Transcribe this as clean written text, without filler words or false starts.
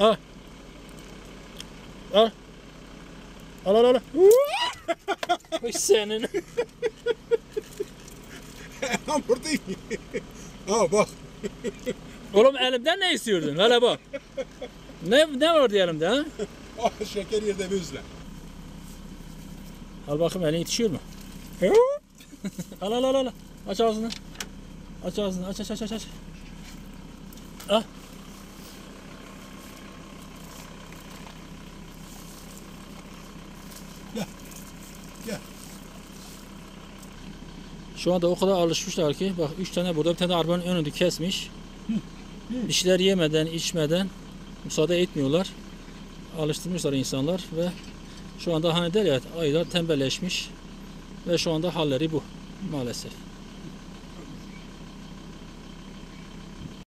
Al. Al. Al al al. Oy senin. Buradayım. Al bak. Oğlum elimden ne istiyordun? Hele bak. Ne vardı elimde ha? Ah, şeker yerde bezle. Al bakayım elin yetişiyor mu? Al al al al. Aç ağzını. Aç ağzını. Aç aç aç aç aç. Al. Gel. Gel. Şu anda o kadar alışmışlar ki bak 3 tane burada, bir tane de arabanın önünü kesmiş. Bir şeyler yemeden, içmeden müsaade etmiyorlar. Alıştırmışlar insanlar ve şu anda hani der ya, ayılar tembelleşmiş ve şu anda halleri bu maalesef.